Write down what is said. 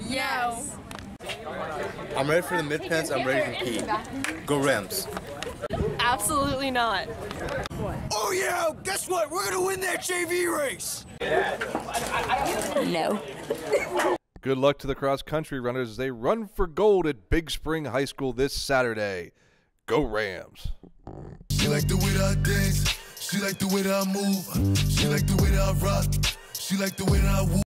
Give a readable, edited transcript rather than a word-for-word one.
Yes. I'm ready for the mid-pens. I'm ready to compete. Go Rams. Absolutely not. Oh yeah, guess what? We're gonna win that JV race. No. Good luck to the cross-country runners as they run for gold at Big Spring High School this Saturday. Go Rams. She like the way that I dance. She like the way that I move. She like the way that I rock. She like the way that I woo.